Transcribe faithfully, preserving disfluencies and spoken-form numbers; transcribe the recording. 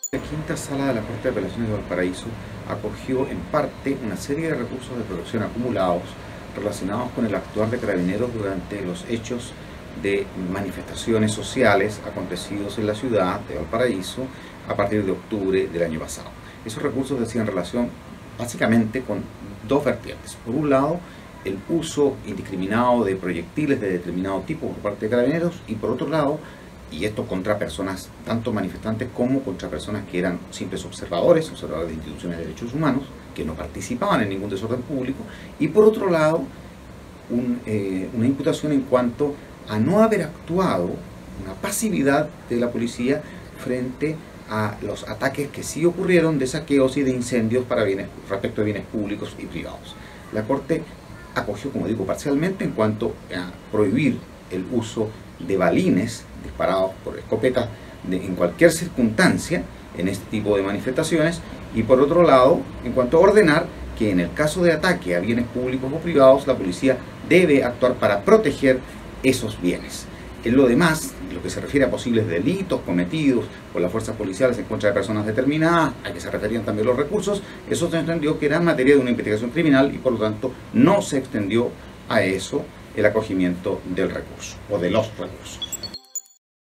La quinta sala de la Corte de Apelaciones de Valparaíso acogió en parte una serie de recursos de protección acumulados relacionados con el actuar de Carabineros durante los hechos de manifestaciones sociales acontecidos en la ciudad de Valparaíso a partir de octubre del año pasado. Esos recursos hacían relación básicamente con dos vertientes. Por un lado, el uso indiscriminado de proyectiles de determinado tipo por parte de Carabineros, y por otro lado, y esto contra personas, tanto manifestantes como contra personas que eran simples observadores, observadores de instituciones de derechos humanos, que no participaban en ningún desorden público, y por otro lado, un, eh, una imputación en cuanto a no haber actuado, una pasividad de la policía frente a los ataques que sí ocurrieron de saqueos y de incendios para bienes, respecto de bienes públicos y privados. La Corte acogió, como digo, parcialmente en cuanto a prohibir el uso de balines disparados por escopetas de, en cualquier circunstancia en este tipo de manifestaciones, y por otro lado, en cuanto a ordenar que en el caso de ataque a bienes públicos o privados, la policía debe actuar para proteger esos bienes. En lo demás, lo que se refiere a posibles delitos cometidos por las fuerzas policiales en contra de personas determinadas, a que se referían también los recursos, eso se entendió que era en materia de una investigación criminal y por lo tanto no se extendió a eso el acogimiento del recurso o de los recursos.